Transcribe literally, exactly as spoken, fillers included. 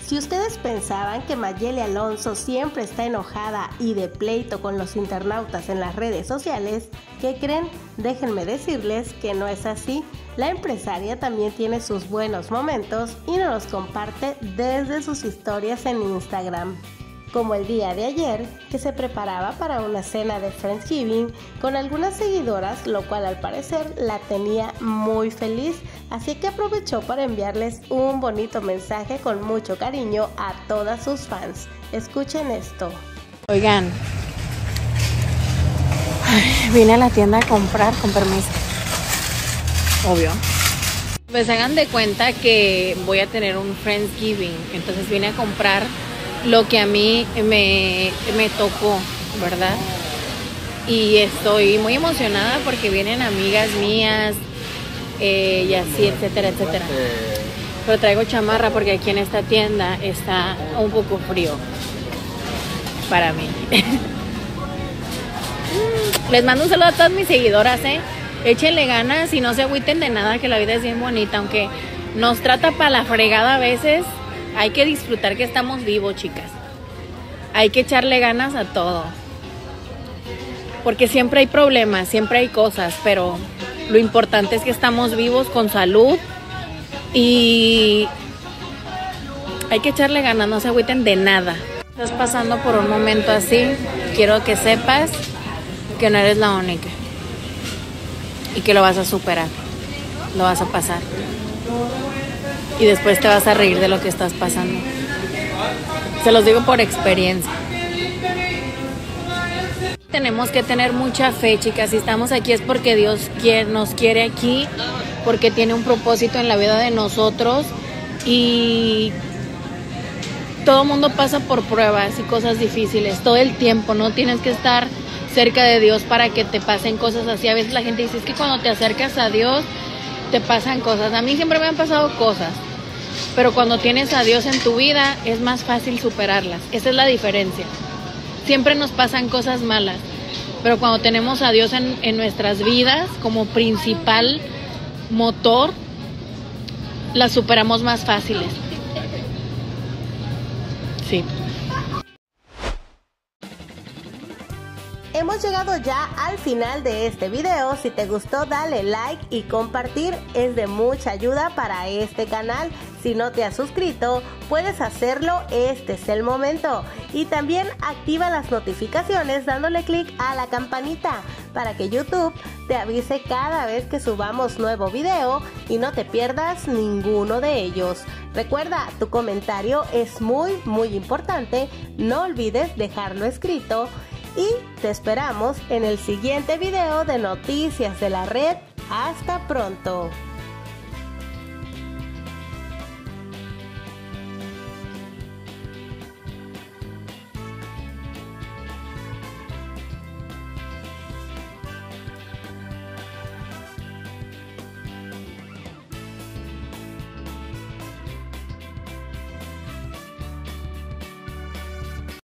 Si ustedes pensaban que Mayeli Alonso siempre está enojada y de pleito con los internautas en las redes sociales, ¿qué creen? Déjenme decirles que no es así. La empresaria también tiene sus buenos momentos y nos los comparte desde sus historias en Instagram. Como el día de ayer, que se preparaba para una cena de Friendsgiving con algunas seguidoras, lo cual al parecer la tenía muy feliz, así que aprovechó para enviarles un bonito mensaje con mucho cariño a todas sus fans. Escuchen esto. Oigan, ay, vine a la tienda a comprar, con permiso. Obvio. Pues hagan de cuenta que voy a tener un Friendsgiving, entonces vine a comprar lo que a mí me, me tocó, ¿verdad? Y estoy muy emocionada porque vienen amigas mías eh, y así, etcétera, etcétera. Pero traigo chamarra porque aquí en esta tienda está un poco frío para mí. Les mando un saludo a todas mis seguidoras, ¿eh? Échenle ganas y no se agüiten de nada, que la vida es bien bonita, aunque nos trata para la fregada a veces. Hay que disfrutar que estamos vivos, chicas. Hay que echarle ganas a todo. Porque siempre hay problemas, siempre hay cosas, pero lo importante es que estamos vivos con salud y hay que echarle ganas, no se agüiten de nada. Estás pasando por un momento así, quiero que sepas que no eres la única y que lo vas a superar, lo vas a pasar. Y después te vas a reír de lo que estás pasando. Se los digo por experiencia. Tenemos que tener mucha fe, chicas. Si estamos aquí es porque Dios quiere, nos quiere aquí, porque tiene un propósito en la vida de nosotros. Y todo mundo pasa por pruebas y cosas difíciles todo el tiempo. No tienes que estar cerca de Dios para que te pasen cosas así. A veces la gente dice, es que cuando te acercas a Dios te pasan cosas. A mí siempre me han pasado cosas, pero cuando tienes a Dios en tu vida es más fácil superarlas. Esa es la diferencia. Siempre nos pasan cosas malas, pero cuando tenemos a Dios en, en nuestras vidas como principal motor, las superamos más fáciles. Sí. Hemos llegado ya al final de este video. Si te gustó, dale like y compartir, es de mucha ayuda para este canal. Si no te has suscrito, puedes hacerlo, este es el momento. Y también activa las notificaciones dándole clic a la campanita para que YouTube te avise cada vez que subamos nuevo video y no te pierdas ninguno de ellos. Recuerda, tu comentario es muy muy importante, no olvides dejarlo escrito. Y te esperamos en el siguiente video de Noticias de la Red. Hasta pronto.